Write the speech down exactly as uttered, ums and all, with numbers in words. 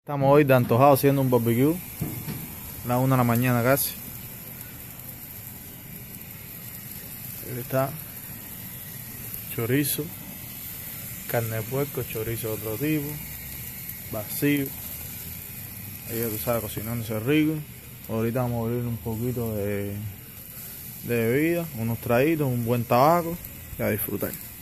Estamos hoy de antojado haciendo un barbecue. La una de la mañana casi. Ahí está. Chorizo. Carne de puerco, chorizo de otro tipo. Vacío. Ahí ya tú sabes, cocinándose rico. Ahorita vamos a abrir un poquito de, de bebida, unos traguitos, un buen tabaco y a disfrutar.